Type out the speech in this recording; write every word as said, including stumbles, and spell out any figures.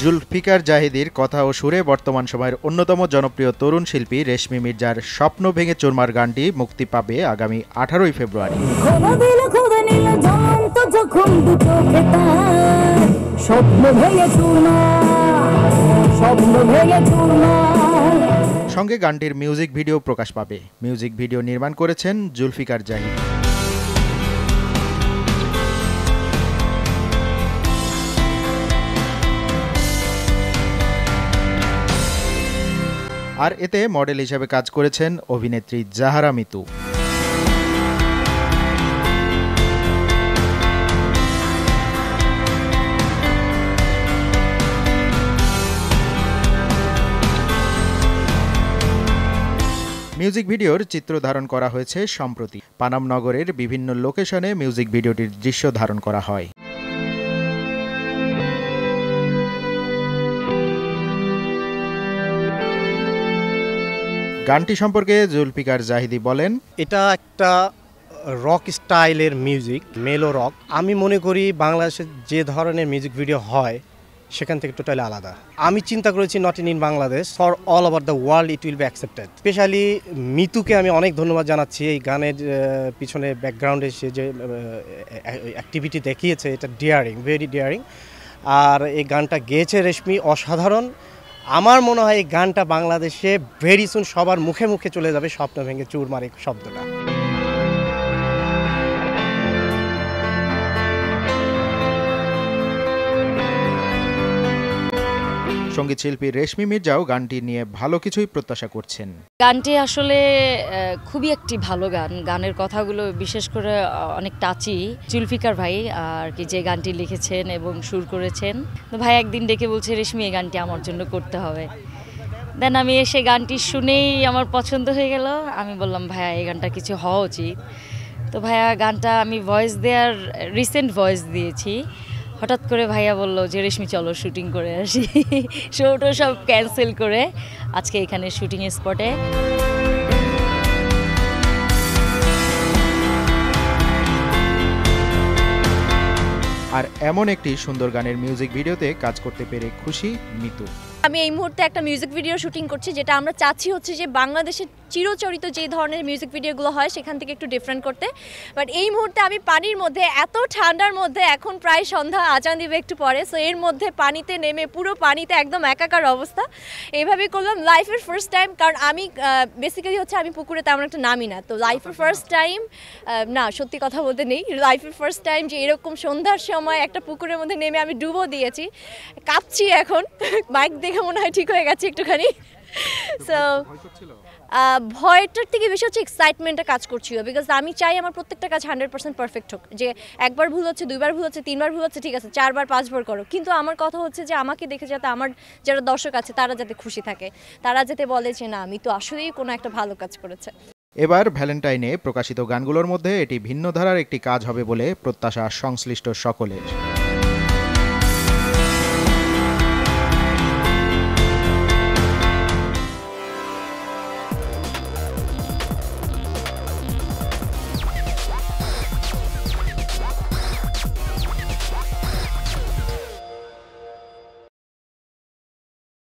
জুলফিকার জাহিদীর কথা ও সুরে বর্তমান সময়ের অন্যতম জনপ্রিয় তরুণ শিল্পী রেশমি মির্জার স্বপ্ন ভেঙে চুরমার গানটি মুক্তি পাবে আগামী আঠারোই ফেব্রুয়ারি। সঙ্গে গানটির মিউজিক ভিডিও প্রকাশ পাবে। মিউজিক ভিডিও নির্মাণ করেছেন জুলফিকার জাহিদ। আর এতে মডেল হিসেবে কাজ করেছেন অভিনেত্রী জাহারা মিতু। মিউজিক ভিডিওর চিত্র ধারণ করা হয়েছে সম্প্রতি। পানাম নগরের বিভিন্ন লোকেশনে মিউজিক ভিডিওটির দৃশ্য ধারণ করা হয়। গানটি সম্পর্কে জুলফিকার জাহিদি বলেন, এটা একটা রক স্টাইলের মিউজিক, মেলো রক। আমি মনে করি বাংলাদেশে যে ধরনের মিউজিক ভিডিও হয় সেখান থেকে টোটালি আলাদা। আমি চিন্তা করেছি not in in Bangladesh, for all over the world it will be accepted. Specially মিতুকে আমি অনেক ধন্যবাদ জানাচ্ছি। এই গানের পিছনে ব্যাকগ্রাউন্ডে সে যে অ্যাক্টিভিটি দেখিয়েছে, এটা ডিয়ারিং, ভেরি ডিয়ারিং। আর এই গানটা গেয়েছে রেশমি, অসাধারণ। আমার মনে হয় এই গানটা বাংলাদেশে ভেরি সুন সবার মুখে মুখে চলে যাবে, স্বপ্ন ভেঙে চুরমার এই শব্দটা। সঙ্গীত শিল্পী রেশমি মির্জাও গানটি নিয়ে ভালো কিছুই প্রত্যাশা করছেন। গানটি আসলে খুবই একটি ভালো গান। গানের কথাগুলো বিশেষ করে অনেক টাচি। জুলফিকার ভাই আর কি যে গানটি লিখেছেন এবং সুর করেছেন, তো ভাই একদিন ডেকে বলছে রেশমি এই গানটি আমার জন্য করতে হবে। দেন আমি এসে গানটি শুনেই আমার পছন্দ হয়ে গেল। আমি বললাম ভাইয়া এই গানটা কিছু হওয়া উচিত। তো ভাইয়া গানটা আমি ভয়েস দেওয়ার রিসেন্ট ভয়েস দিয়েছি। হঠাৎ করে ভাইয়া বললো যে রেশমি চলো শুটিং করে আসি। শোটো সব ক্যান্সেল করে আজকে এখানে শুটিং স্পটে। আর এমন একটি সুন্দর গানের মিউজিক ভিডিওতে কাজ করতে পেরে খুশি মিতু। আমি এই মুহূর্তে একটা মিউজিক ভিডিও শুটিং করছি, যেটা আমরা চাচ্ছি হচ্ছে যে বাংলাদেশের চিরচরিত যে ধরনের মিউজিক ভিডিওগুলো হয় সেখান থেকে একটু ডিফারেন্ট করতে। বাট এই মুহূর্তে আমি পানির মধ্যে, এত ঠান্ডার মধ্যে, এখন প্রায় সন্ধ্যা, আজান দিবে একটু পরে, সো এর মধ্যে পানিতে নেমে পুরো পানিতে একদম একাকার অবস্থা। এইভাবেই করলাম লাইফের ফার্স্ট টাইম, কারণ আমি বেসিক্যালি হচ্ছে আমি পুকুরে তেমন একটা নামি না, তো লাইফের ফার্স্ট টাইম না, সত্যি কথা বলতে নেই, লাইফের ফার্স্ট টাইম যে এরকম সন্ধ্যার সময় একটা পুকুরের মধ্যে নেমে আমি ডুবো দিয়েছি। কাঁপছি এখন, বাইক দেখে মনে হয় ঠিক হয়ে গেছে একটুখানি। সো ভয়টার থেকে বেশি হচ্ছে এক্সাইটমেন্টটা কাজ করছিল, বিকজ আমি চাই আমার প্রত্যেকটা কাজ হান্ড্রেড পার্সেন্ট পারফেক্ট হোক। যে একবার ভুল হচ্ছে, দুইবার ভুল হচ্ছে, তিনবার ভুল হচ্ছে, ঠিক আছে, চারবার পাঁচবার করো, কিন্তু আমার কথা হচ্ছে যে আমাকে দেখে যাতে আমার যারা দর্শক আছে তারা যাতে খুশি থাকে, তারা যাতে বলে যে না আমি তো আসলেই কোনো একটা ভালো কাজ করেছে। এবার ভ্যালেন্টাইনে প্রকাশিত গানগুলোর মধ্যে এটি ভিন্ন ধারার একটি কাজ হবে বলে প্রত্যাশা সংশ্লিষ্ট সকলের।